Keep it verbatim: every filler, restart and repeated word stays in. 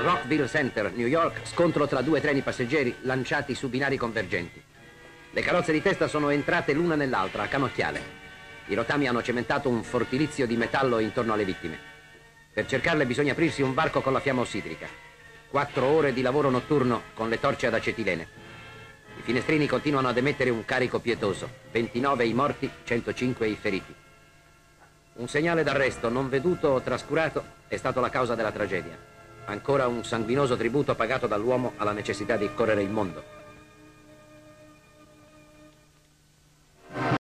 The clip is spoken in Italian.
Rockville Center, New York, scontro tra due treni passeggeri lanciati su binari convergenti. Le carrozze di testa sono entrate l'una nell'altra a canocchiale. I rotami hanno cementato un fortilizio di metallo intorno alle vittime. Per cercarle bisogna aprirsi un varco con la fiamma ossidrica. Quattro ore di lavoro notturno con le torce ad acetilene. I finestrini continuano ad emettere un carico pietoso. ventinove i morti, centocinque i feriti. Un segnale d'arresto non veduto o trascurato è stato la causa della tragedia. Ancora un sanguinoso tributo pagato dall'uomo alla necessità di correre il mondo.